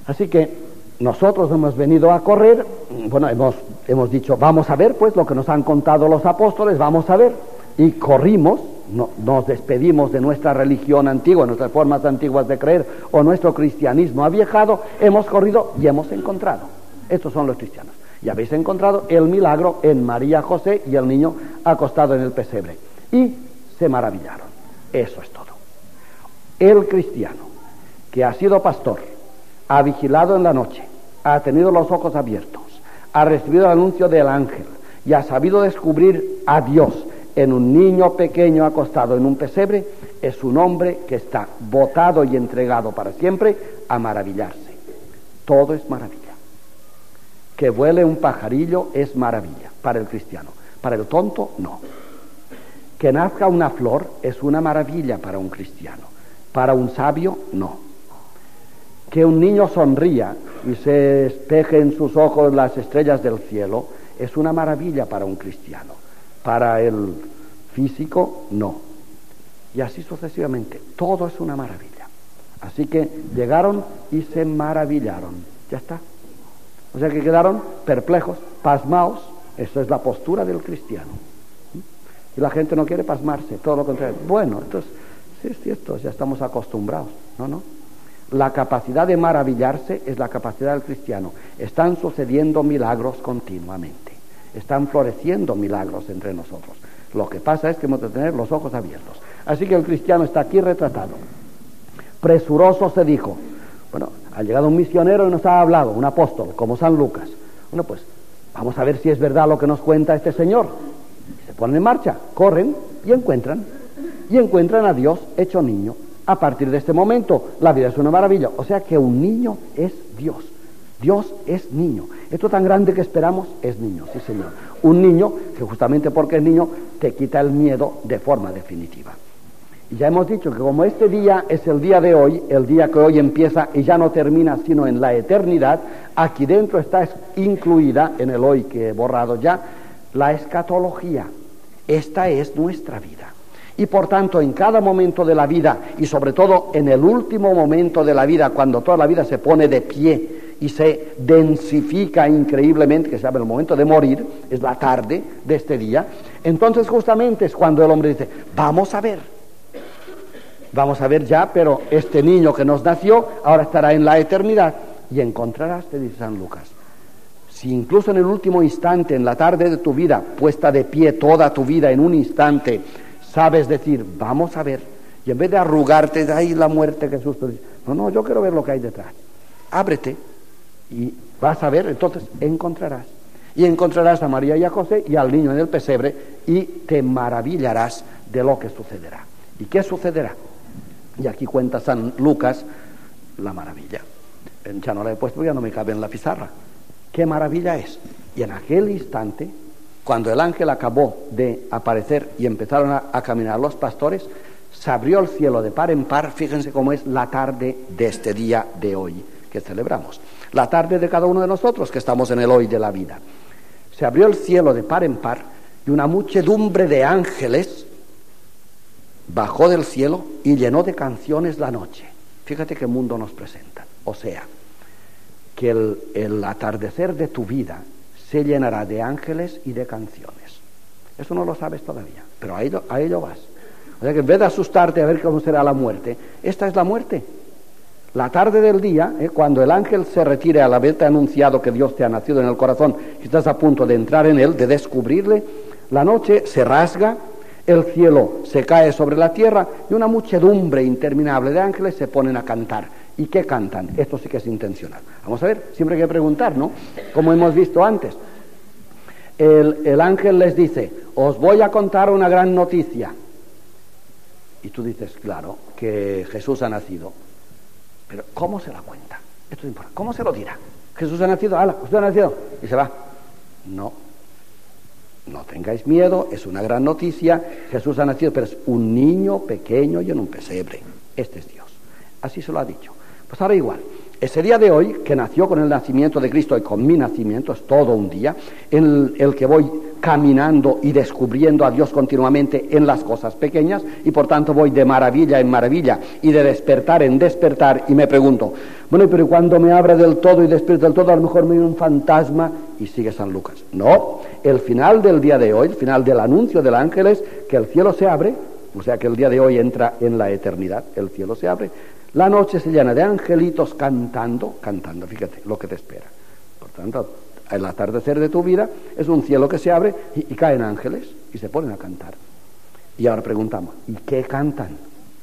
Así que nosotros hemos venido a correr, bueno, hemos dicho, vamos a ver pues lo que nos han contado los apóstoles, vamos a ver, y corrimos, nos despedimos de nuestra religión antigua, nuestras formas antiguas de creer, o nuestro cristianismo aviejado, hemos corrido y hemos encontrado. Estos son los cristianos. Y habéis encontrado el milagro en María, José y el niño acostado en el pesebre. Y se maravillaron. Eso es todo. El cristiano que ha sido pastor, ha vigilado en la noche, ha tenido los ojos abiertos, ha recibido el anuncio del ángel y ha sabido descubrir a Dios en un niño pequeño acostado en un pesebre, es un hombre que está votado y entregado para siempre a maravillarse. Todo es maravilla. Que vuele un pajarillo es maravilla para el cristiano, para el tonto no. Que nazca una flor es una maravilla para un cristiano, para un sabio no. Que un niño sonría y se espeje en sus ojos las estrellas del cielo es una maravilla para un cristiano, para el físico no. Y así sucesivamente, todo es una maravilla. Así que llegaron y se maravillaron, ya está. O sea que quedaron perplejos, pasmaos. Esa es la postura del cristiano. Y la gente no quiere pasmarse, todo lo contrario. Bueno, entonces, sí es cierto, ya estamos acostumbrados. No. La capacidad de maravillarse es la capacidad del cristiano. Están sucediendo milagros continuamente. Están floreciendo milagros entre nosotros. Lo que pasa es que hemos de tener los ojos abiertos. Así que el cristiano está aquí retratado. Presuroso se dijo. Bueno, ha llegado un misionero y nos ha hablado, un apóstol, como San Lucas. Bueno, pues vamos a ver si es verdad lo que nos cuenta este señor. Se ponen en marcha, corren y encuentran a Dios hecho niño. A partir de este momento, la vida es una maravilla. O sea que un niño es Dios. Dios es niño. Esto tan grande que esperamos es niño, sí señor. Un niño que justamente porque es niño te quita el miedo de forma definitiva. Y ya hemos dicho que como este día es el día de hoy, el día que hoy empieza y ya no termina sino en la eternidad, aquí dentro está incluida, en el hoy que he borrado ya, la escatología. Esta es nuestra vida. Y por tanto en cada momento de la vida y sobre todo en el último momento de la vida, cuando toda la vida se pone de pie y se densifica increíblemente, que se llama el momento de morir, es la tarde de este día, entonces justamente es cuando el hombre dice, vamos a ver ya, pero este niño que nos nació ahora estará en la eternidad y encontrarás, te dice San Lucas, si incluso en el último instante, en la tarde de tu vida, puesta de pie toda tu vida en un instante, sabes decir, vamos a ver, y en vez de arrugarte de ahí la muerte, que susto, dices, no, yo quiero ver lo que hay detrás, ábrete y vas a ver, entonces encontrarás. Y encontrarás a María y a José y al niño en el pesebre y te maravillarás de lo que sucederá. ¿Y qué sucederá? Y aquí cuenta San Lucas la maravilla. Ya no la he puesto, ya no me cabe en la pizarra. ¿Qué maravilla es? Y en aquel instante, cuando el ángel acabó de aparecer y empezaron a caminar los pastores, se abrió el cielo de par en par. Fíjense cómo es la tarde de este día de hoy que celebramos. La tarde de cada uno de nosotros que estamos en el hoy de la vida. Se abrió el cielo de par en par y una muchedumbre de ángeles bajó del cielo y llenó de canciones la noche. Fíjate qué mundo nos presentan. O sea, que el atardecer de tu vida se llenará de ángeles y de canciones. Eso no lo sabes todavía, pero a ello vas. O sea que en vez de asustarte a ver cómo será la muerte, esta es la muerte. La tarde del día, cuando el ángel se retire al haberte anunciado que Dios te ha nacido en el corazón y estás a punto de entrar en él, de descubrirle, la noche se rasga, el cielo se cae sobre la tierra y una muchedumbre interminable de ángeles se ponen a cantar. ¿Y qué cantan? Esto sí que es intencional. Vamos a ver, siempre hay que preguntar, ¿no? Como hemos visto antes. El ángel les dice, os voy a contar una gran noticia. Y tú dices, claro, que Jesús ha nacido. Pero ¿cómo se la cuenta? Esto es importante. ¿Cómo se lo dirá? Jesús ha nacido, Jesús ha nacido. Y se va. No tengáis miedo, es una gran noticia. Jesús ha nacido, pero es un niño pequeño y en un pesebre. Este es Dios. Así se lo ha dicho. Pues ahora igual, ese día de hoy, que nació con el nacimiento de Cristo y con mi nacimiento, es todo un día, en el que voy caminando y descubriendo a Dios continuamente en las cosas pequeñas, y por tanto voy de maravilla en maravilla y de despertar en despertar, y me pregunto, bueno, pero cuando me abra del todo y despierto del todo, a lo mejor me viene un fantasma, y sigue San Lucas. No, el final del día de hoy, el final del anuncio del ángel es que el cielo se abre, o sea que el día de hoy entra en la eternidad, el cielo se abre, la noche se llena de angelitos cantando, fíjate lo que te espera. Por tanto, el atardecer de tu vida es un cielo que se abre y caen ángeles y se ponen a cantar. Y ahora preguntamos, ¿y qué cantan?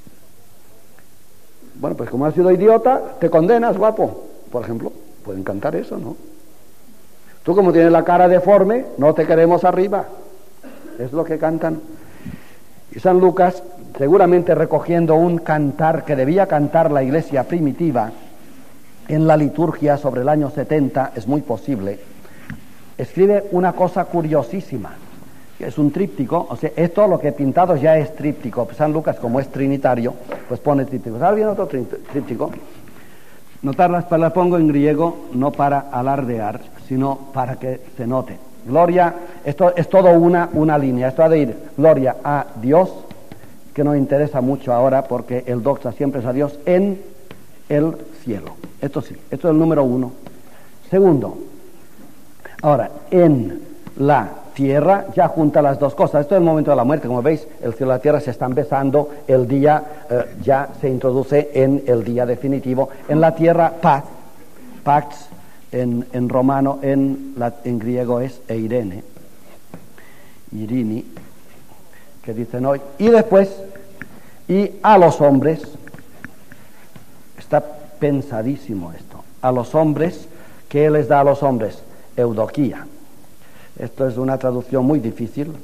Bueno, pues como has sido idiota, te condenas, guapo. Por ejemplo, pueden cantar eso, ¿no? Tú, como tienes la cara deforme, no te queremos arriba. Es lo que cantan. Y San Lucas, seguramente recogiendo un cantar que debía cantar la iglesia primitiva en la liturgia sobre el año 70, es muy posible, escribe una cosa curiosísima, que es un tríptico. O sea, esto lo que he pintado ya es tríptico. San Lucas, como es trinitario, pues pone tríptico. ¿Sabes bien otro tríptico? Notarlas, las pongo en griego, no para alardear, sino para que se note. Gloria, esto es todo una línea. Esto ha de ir gloria a Dios, que nos interesa mucho ahora porque el doxa siempre es a Dios en el cielo. Esto sí, esto es el número 1. Segundo, ahora, en la tierra ya junta las dos cosas. Esto es el momento de la muerte. Como veis, el cielo y la tierra se están besando. El día ya se introduce en el día definitivo. En la tierra, paz. Pax en romano, en griego es eirene. Irini, que dicen hoy. Y después, y a los hombres, está pensadísimo esto. A los hombres, ¿qué les da a los hombres? Eudoquía. Esto es una traducción muy difícil.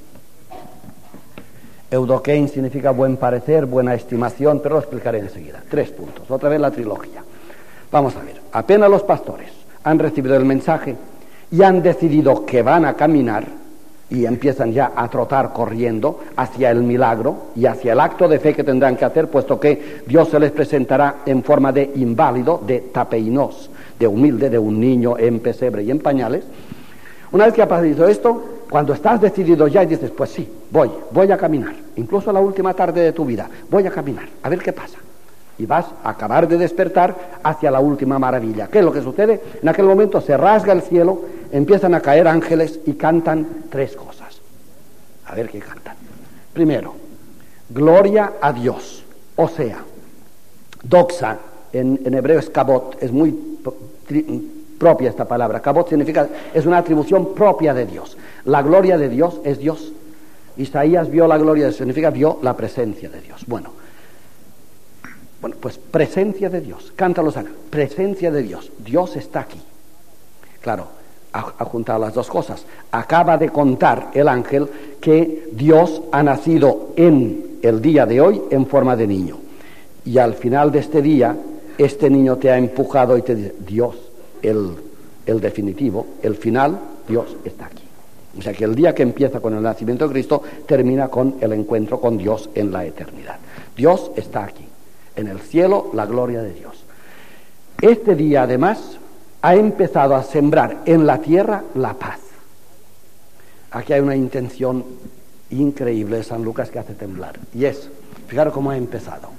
Eudokein significa buen parecer, buena estimación, pero lo explicaré enseguida. 3 puntos. Otra vez la trilogía. Vamos a ver. Apenas los pastores han recibido el mensaje y han decidido que van a caminar y empiezan ya a trotar corriendo hacia el milagro y hacia el acto de fe que tendrán que hacer, puesto que Dios se les presentará en forma de inválido, de tapeinos, de humilde, de un niño en pesebre y en pañales. Una vez que ha pasado esto, cuando estás decidido ya y dices, pues sí, voy a caminar, incluso la última tarde de tu vida, voy a caminar, a ver qué pasa. Y vas a acabar de despertar hacia la última maravilla. ¿Qué es lo que sucede? En aquel momento se rasga el cielo, empiezan a caer ángeles y cantan 3 cosas. A ver qué cantan. Primero, gloria a Dios, o sea, doxa, en hebreo es kabot, es muy propia esta palabra. Kabot significa, es una atribución propia de Dios. La gloria de Dios es Dios. Isaías vio la gloria de Dios, significa vio la presencia de Dios. Bueno, pues presencia de Dios. Cántalos acá. Presencia de Dios. Dios está aquí. Claro, ha juntado las dos cosas. Acaba de contar el ángel que Dios ha nacido en el día de hoy en forma de niño. Y al final de este día, este niño te ha empujado y te dice, Dios, el definitivo, el final, Dios está aquí. O sea que el día que empieza con el nacimiento de Cristo, termina con el encuentro con Dios en la eternidad. Dios está aquí. En el cielo, la gloria de Dios. Este día, además, ha empezado a sembrar en la tierra la paz. Aquí hay una intención increíble de San Lucas que hace temblar. Y es, fijaros cómo ha empezado.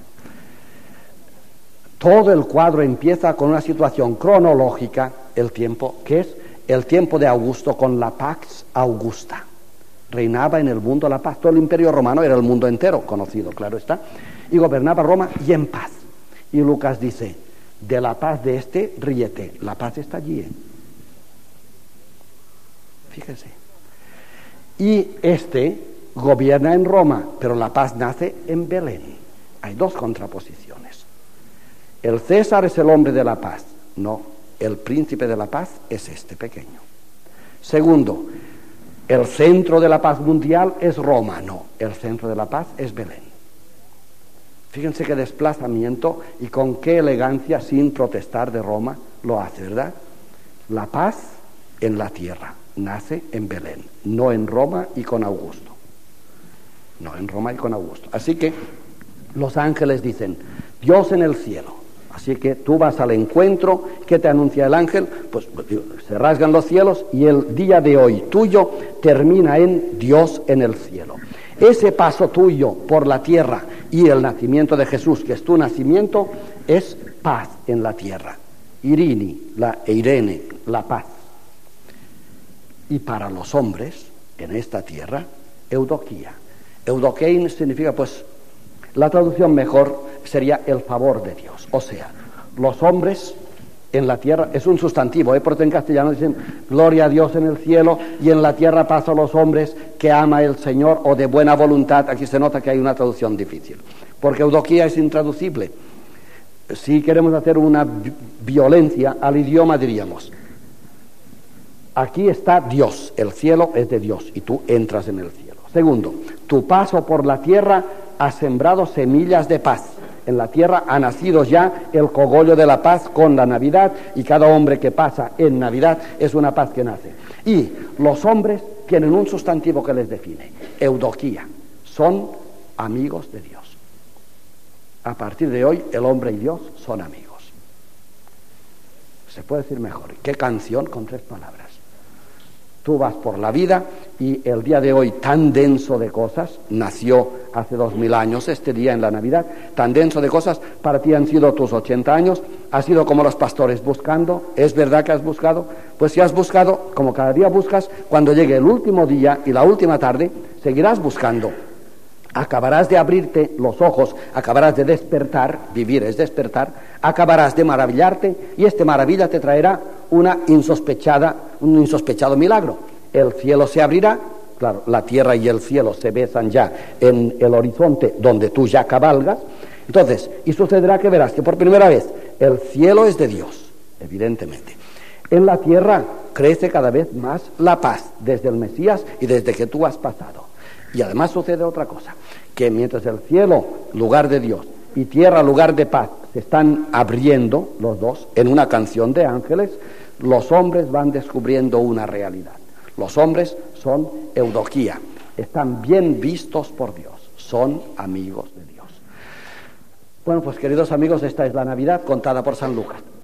Todo el cuadro empieza con una situación cronológica, el tiempo, que es el tiempo de Augusto con la Pax Augusta. Reinaba en el mundo la paz. Todo el imperio romano era el mundo entero, conocido, claro está. Y gobernaba Roma y en paz. Y Lucas dice, de la paz de este ríete, la paz está allí. Fíjese. Y este gobierna en Roma, pero la paz nace en Belén. Hay 2 contraposiciones. El César es el hombre de la paz. No, el príncipe de la paz es este pequeño. Segundo, el centro de la paz mundial es Roma. No, el centro de la paz es Belén. Fíjense qué desplazamiento y con qué elegancia, sin protestar de Roma, lo hace, ¿verdad? La paz en la tierra nace en Belén, no en Roma y con Augusto. No en Roma y con Augusto. Así que los ángeles dicen, Dios en el cielo, Así que tú vas al encuentro. ¿Qué te anuncia el ángel? Pues se rasgan los cielos y el día de hoy tuyo termina en Dios en el cielo. Ese paso tuyo por la tierra y el nacimiento de Jesús, que es tu nacimiento, es paz en la tierra. Irene, la paz. Y para los hombres en esta tierra, eudoquía. Eudokein significa, pues, la traducción mejor sería el favor de Dios. O sea, los hombres en la tierra, es un sustantivo, porque en castellano dicen gloria a Dios en el cielo y en la tierra paz a los hombres que ama el Señor o de buena voluntad. Aquí se nota que hay una traducción difícil, porque eudoquía es intraducible. Si queremos hacer una violencia al idioma, diríamos: aquí está Dios, el cielo es de Dios y tú entras en el cielo. Segundo, tu paso por la tierra ha sembrado semillas de paz. En la tierra ha nacido ya el cogollo de la paz con la Navidad, y cada hombre que pasa en Navidad es una paz que nace. Y los hombres tienen un sustantivo que les define: eudoquía. Son amigos de Dios. A partir de hoy el hombre y Dios son amigos. Se puede decir mejor. ¿Qué canción con 3 palabras? Tú vas por la vida y el día de hoy tan denso de cosas, nació hace 2000 años este día en la Navidad, tan denso de cosas, para ti han sido tus 80 años, has sido como los pastores buscando. ¿Es verdad que has buscado? Pues si has buscado, como cada día buscas, cuando llegue el último día y la última tarde, seguirás buscando. Acabarás de abrirte los ojos, acabarás de despertar, vivir es despertar, acabarás de maravillarte, y este maravilla te traerá un insospechado milagro. El cielo se abrirá, claro, la tierra y el cielo se besan ya en el horizonte donde tú ya cabalgas. Entonces, y sucederá que verás que por primera vez el cielo es de Dios, evidentemente. En la tierra crece cada vez más la paz desde el Mesías y desde que tú has pasado. Y además sucede otra cosa, que mientras el cielo, lugar de Dios, y tierra, lugar de paz, se están abriendo los dos en una canción de ángeles, los hombres van descubriendo una realidad. Los hombres son eudoquía, están bien vistos por Dios, son amigos de Dios. Bueno, pues queridos amigos, esta es la Navidad contada por San Lucas.